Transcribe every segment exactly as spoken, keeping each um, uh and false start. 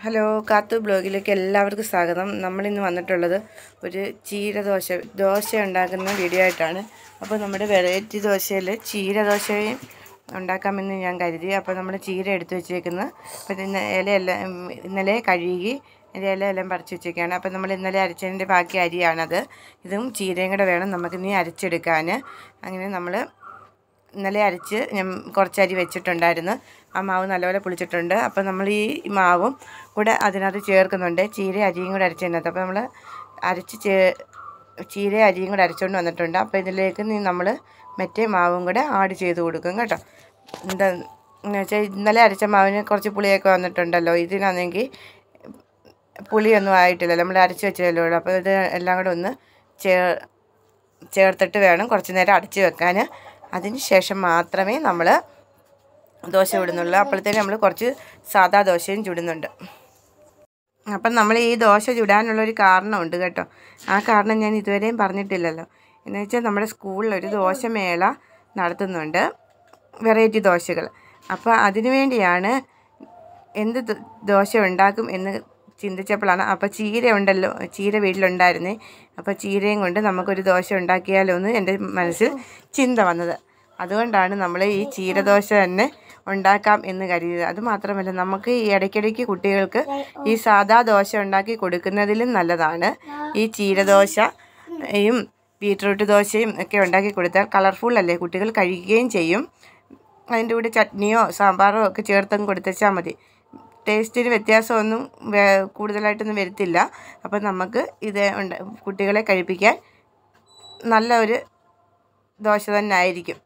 Hello, കാത്തു ബ്ലോഗിലേക്ക് എല്ലാവർക്കും സ്വാഗതം. നമ്മളിന്ന് വന്നിട്ടുള്ളത് ഒരു ചീര ദോശ ദോശ ഉണ്ടാക്കുന്ന വീഡിയോ ആയിട്ടാണ്. അപ്പോൾ നമ്മുടെ വെറൈറ്റി ദോശയിൽ ചീര ദോശയും ഉണ്ടാക്കാമെന്ന് ഞാൻ കരുതി. അപ്പോൾ നമ്മൾ ചീര എടുത്ത് വെച്ചേക്കുന്നത് അപ്പോൾ ഇന്ന് ഇലയെല്ലാം ഇന്നലെ കഴുകി ഇലയെല്ലാം പറിച്ച് വെച്ചേക്കാണ്. അപ്പോൾ നമ്മൾ ഇന്നലെ അരച്ചതിൻ്റെ ബാക്കി അരിയാണത്. ഇതും ചീരയും കൂടെ വേണം നമുക്കിനി അരച്ചെടുക്കാൻ. അങ്ങനെ നമ്മൾ ഇന്നലെ അരച്ച് ഞാൻ കുറച്ച് അരി വെച്ചിട്ടുണ്ടായിരുന്നു. ആ മാവ് നല്ലപോലെ പുളിച്ചിട്ടുണ്ട്. അപ്പോൾ നമ്മൾ ഈ മാവും കൂടെ അതിനകത്ത് ചേർക്കുന്നുണ്ട്. ചീര അരിയും കൂടെ അരച്ചതിനകത്ത് അപ്പോൾ നമ്മൾ അരച്ച് ചേ ചീര അരിയും കൂടെ അരച്ചുകൊണ്ട് വന്നിട്ടുണ്ട്. അപ്പോൾ ഇതിലേക്ക് നമ്മൾ മറ്റേ മാവും കൂടെ ആഡ് ചെയ്ത് കൊടുക്കും കേട്ടോ. എന്താ എന്ന് വെച്ചാൽ ഇന്നലെ അരച്ച മാവിന് കുറച്ച് പുളിയൊക്കെ വന്നിട്ടുണ്ടല്ലോ. ഇതിനാണെങ്കിൽ പുളിയൊന്നും ആയിട്ടില്ലല്ലോ, നമ്മൾ അരച്ച് വെച്ചതല്ലോ. അപ്പോൾ ഇത് എല്ലാം കൂടെ ഒന്ന് ചേ ചേർത്തിട്ട് വേണം കുറച്ച് നേരം അടച്ച് വെക്കാൻ. അതിന് ശേഷം മാത്രമേ നമ്മൾ ദോശ ചുടുന്നുള്ളൂ. അപ്പോഴത്തേനും നമ്മൾ കുറച്ച് സാദാ ദോശയും ചുടുന്നുണ്ട്. അപ്പം നമ്മൾ ഈ ദോശ ചുടാനുള്ളൊരു കാരണമുണ്ട് കേട്ടോ. ആ കാരണം ഞാൻ ഇതുവരെയും പറഞ്ഞിട്ടില്ലല്ലോ. എന്ന് വെച്ചാൽ നമ്മുടെ സ്കൂളിലൊരു ദോശമേള നടത്തുന്നുണ്ട്, വെറൈറ്റി ദോശകൾ. അപ്പോൾ അതിനു വേണ്ടിയാണ് എന്ത് ദോശ ഉണ്ടാക്കും എന്ന് ചിന്തിച്ചപ്പോഴാണ് അപ്പോൾ ചീര ഉണ്ടല്ലോ, ചീര വീട്ടിലുണ്ടായിരുന്നേ. അപ്പോൾ ചീരയും കൊണ്ട് നമുക്കൊരു ദോശ ഉണ്ടാക്കിയാലോ എന്ന് എൻ്റെ മനസ്സിൽ ചിന്ത വന്നത്. അതുകൊണ്ടാണ് നമ്മൾ ഈ ചീരദോശ തന്നെ ഉണ്ടാക്കാം എന്ന് കരുതിയത്. അതുമാത്രമല്ല, നമുക്ക് ഈ ഇടയ്ക്കിടയ്ക്ക് കുട്ടികൾക്ക് ഈ സാദാ ദോശ ഉണ്ടാക്കി കൊടുക്കുന്നതിലും നല്ലതാണ് ഈ ചീരദോശയും ബീറ്റ്റൂട്ട് ദോശയും ഒക്കെ ഉണ്ടാക്കി കൊടുത്താൽ കളർഫുൾ അല്ലേ, കുട്ടികൾ കഴിക്കുകയും ചെയ്യും. അതിൻ്റെ കൂടെ ചട്നിയോ സാമ്പാറോ ഒക്കെ ചേർത്തും കൊടുത്തുവച്ചാൽ മതി. ടേസ്റ്റിന് വ്യത്യാസമൊന്നും കൂടുതലായിട്ടൊന്നും വരത്തില്ല. അപ്പം നമുക്ക് ഇത് ഉണ്ട് കുട്ടികളെ കഴിപ്പിക്കാൻ നല്ല ഒരു ദോശ തന്നെ ആയിരിക്കും.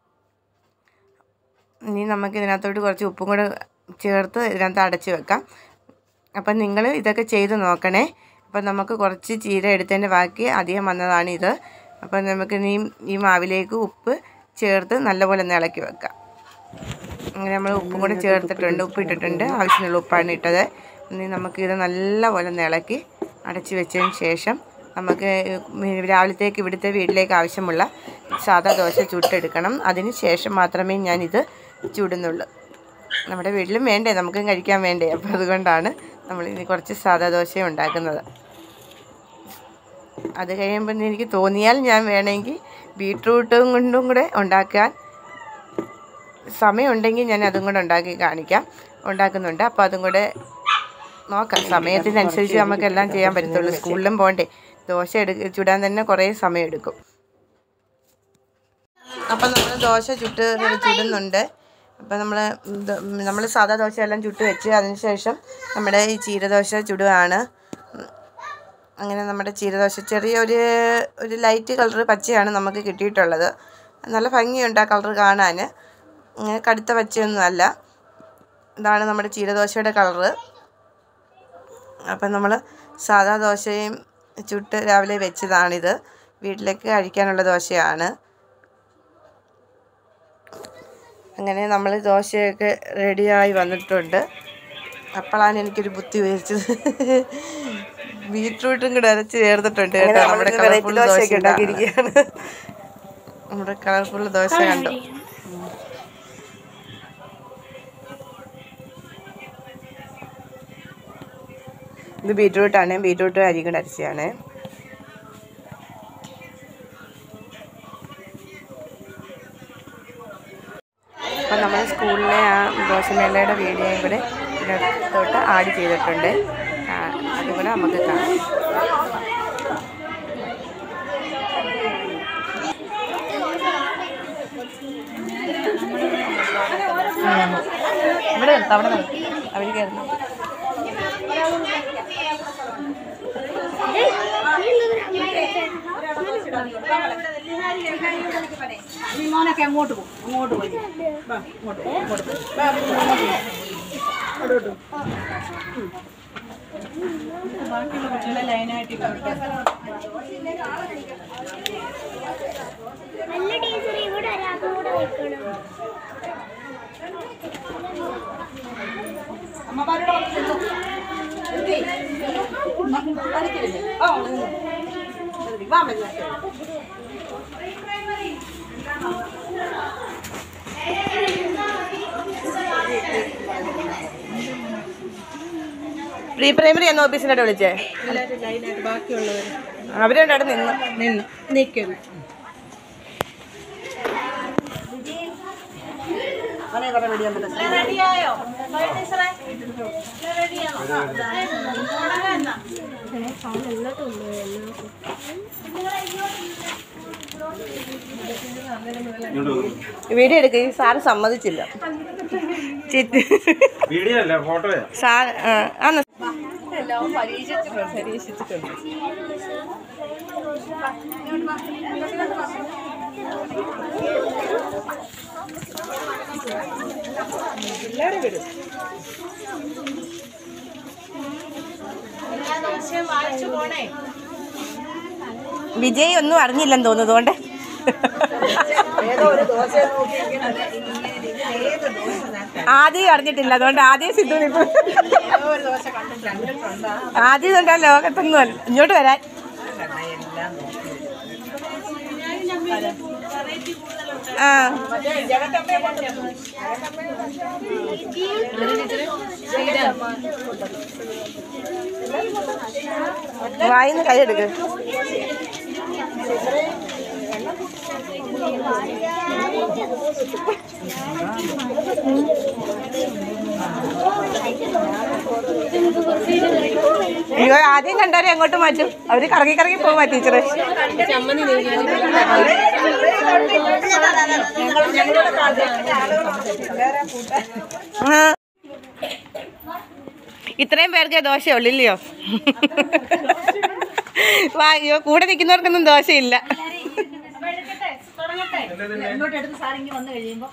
ഇനി നമുക്ക് ഇതിനകത്തോട്ട് കുറച്ച് ഉപ്പും കൂടെ ചേർത്ത് ഇതിനകത്ത് അടച്ച് വെക്കാം. അപ്പം നിങ്ങൾ ഇതൊക്കെ ചെയ്ത് നോക്കണേ. അപ്പം നമുക്ക് കുറച്ച് ചീര എടുത്തതിൻ്റെ ബാക്കി അധികം വന്നതാണിത്. അപ്പം നമുക്ക് ഇനി ഈ മാവിലേക്ക് ഉപ്പ് ചേർത്ത് നല്ലപോലെ ഒന്ന് ഇളക്കി വെക്കാം. അങ്ങനെ നമ്മൾ ഉപ്പും കൂടെ ചേർത്തിട്ടുണ്ട്, ഉപ്പിട്ടിട്ടുണ്ട്, ആവശ്യമുള്ള ഉപ്പാണ് ഇട്ടത്. ഇനി നമുക്കിത് നല്ലപോലെ ഒന്ന് ഇളക്കി അടച്ച് വെച്ചതിന് ശേഷം നമുക്ക് രാവിലത്തേക്ക് ഇവിടുത്തെ വീട്ടിലേക്ക് ആവശ്യമുള്ള സാദാ ദോശ ചുട്ടെടുക്കണം. അതിന് ശേഷം മാത്രമേ ഞാനിത് ചുടുന്നുള്ളൂ. നമ്മുടെ വീട്ടിലും വേണ്ടേ, നമുക്കും കഴിക്കാൻ വേണ്ടേ. അപ്പോൾ അതുകൊണ്ടാണ് നമ്മൾ ഇനി കുറച്ച് സാദാ ദോശ ഉണ്ടാക്കുന്നത്. അത് കഴിയുമ്പോൾ എനിക്ക് തോന്നിയാൽ ഞാൻ വേണമെങ്കിൽ ബീട്രൂട്ടും കൊണ്ടും കൂടെ ഉണ്ടാക്കാൻ സമയമുണ്ടെങ്കിൽ ഞാൻ അതും കൂടെ ഉണ്ടാക്കി കാണിക്കാം, ഉണ്ടാക്കുന്നുണ്ട്. അപ്പോൾ അതും കൂടെ നോക്കാം. സമയത്തിനനുസരിച്ച് നമുക്കെല്ലാം ചെയ്യാൻ പറ്റത്തുള്ളൂ. സ്കൂളിലും പോകണ്ടേ, ദോശ എടുക്ക ചുടാൻ തന്നെ കുറേ സമയം എടുക്കും. അപ്പം നമ്മൾ ദോശ ചുട്ട് ചുടുന്നുണ്ട്. അപ്പം നമ്മൾ നമ്മൾ സാദാ ദോശ എല്ലാം ചുട്ട് വെച്ച് അതിന് ശേഷം നമ്മുടെ ഈ ചീരദോശ ചുടുകയാണ്. അങ്ങനെ നമ്മുടെ ചീരദോശ ചെറിയൊരു ഒരു ലൈറ്റ് കളർ പച്ചയാണ് നമുക്ക് കിട്ടിയിട്ടുള്ളത്. നല്ല ഭംഗിയുണ്ട് ആ കളർ കാണാൻ, കടുത്ത പച്ചയൊന്നും അല്ല. ഇതാണ് നമ്മുടെ ചീരദോശയുടെ കളറ്. അപ്പം നമ്മൾ സാദാ ദോശയും ചുട്ട് രാവിലെ വെച്ചതാണിത്. വീട്ടിലേക്ക് കഴിക്കാനുള്ള ദോശയാണ്. അങ്ങനെ നമ്മൾ ദോശയൊക്കെ റെഡിയായി വന്നിട്ടുണ്ട്. അപ്പോഴാണ് എനിക്കൊരു ബുദ്ധി ഉപയോഗിച്ചത്. ബീറ്റ്റൂട്ടും കൂടെ അരച്ച് ചേർത്തിട്ടുണ്ട് കേട്ടോ. നമ്മുടെ കളർഫുൾ ദോശ ഉണ്ടാക്കിയിരിക്കുകയാണ്. നമ്മുടെ കളർഫുൾ ദോശ കണ്ടോ. ഇത് ബീറ്റ്റൂട്ടാണ്, ബീറ്റ്റൂട്ട് അരി കൂടെ അരച്ചതാണ്. അപ്പം നമ്മൾ സ്കൂളിലെ ആ ദോശമേളയുടെ വീഡിയോയും കൂടെ ഇതിനകത്തോട്ട് ആഡ് ചെയ്തിട്ടുണ്ട്. അതുകൂടെ നമുക്ക് കാണാം. ഇവിടെ അവിടെ അവർ കയറുന്നു. മോനൊക്കെ അങ്ങോട്ട് പോകും, അങ്ങോട്ട് പോയി അങ്ങോട്ട് അങ്ങോട്ട് ബാക്കിയുള്ള കുട്ടികളെ ലൈനായിട്ട് അമ്മമാരുടെ വാ പ്രീ പ്രൈമറി എന്ന ഓഫീസിനോട് വിളിച്ചേ? ബാക്കിയുള്ളവർ അവരവിടെ നിന്ന് നിന്ന് നിൽക്കുന്നു. റെഡിയായോ? വീഡിയോ എടുക്കുക. സാറ് സമ്മതിച്ചില്ല. വീഡിയോ അല്ല ഫോട്ടോയാ. സാർ ആന്ന് വിജയ് ഒന്നും അറിഞ്ഞില്ലെന്ന് തോന്നുന്നു. അതുകൊണ്ട് ആദ്യം അറിഞ്ഞിട്ടില്ല. അതുകൊണ്ട് ആദ്യം സിദ്ധു നിൽക്കും. ആദ്യം കണ്ടാൽ ലോകത്തൊന്നും അല്ല. ഇങ്ങോട്ട് വരാൻ ആ വായിന്ന് കൈയെടുക്ക്. അയ്യോ, ആദ്യം കണ്ടാലും അങ്ങോട്ട് മാറ്റും. അവര് കറങ്ങി കറങ്ങി പോവാ ടീച്ചറ്. ഇത്രയും പേർക്ക് ദോശയുള്ളൂ ഇല്ലയോ? വായോ, കൂടെ നിൽക്കുന്നവർക്കൊന്നും ദോശയില്ല. ഇങ്ങോട്ടെടുത്ത് സാറിങ്ങി വന്നു കഴിയുമ്പോ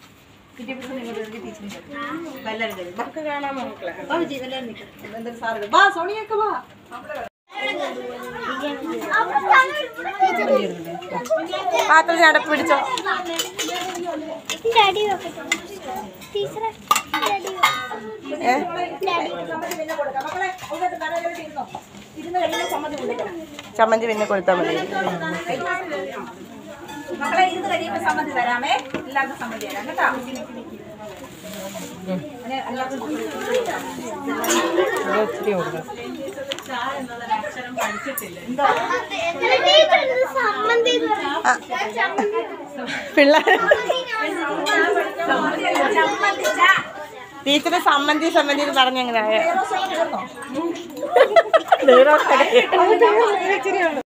സോണിയൊക്കെ വാ. പാത്രം അടപ്പ് പിടിച്ചോ. ചമ്മന്തി പിന്നെ കൊടുത്താൽ മതി. മക്കളെ ഇരുന്ന് കഴിയുമ്പോ സമ്മതി തരാമേ. എല്ലാവർക്കും സമ്മതി തരാം കേട്ടോ. പിള്ളേർ ടീച്ചറ് സമ്മന്തി സമ്മന്തി പറഞ്ഞെങ്ങനെയാ?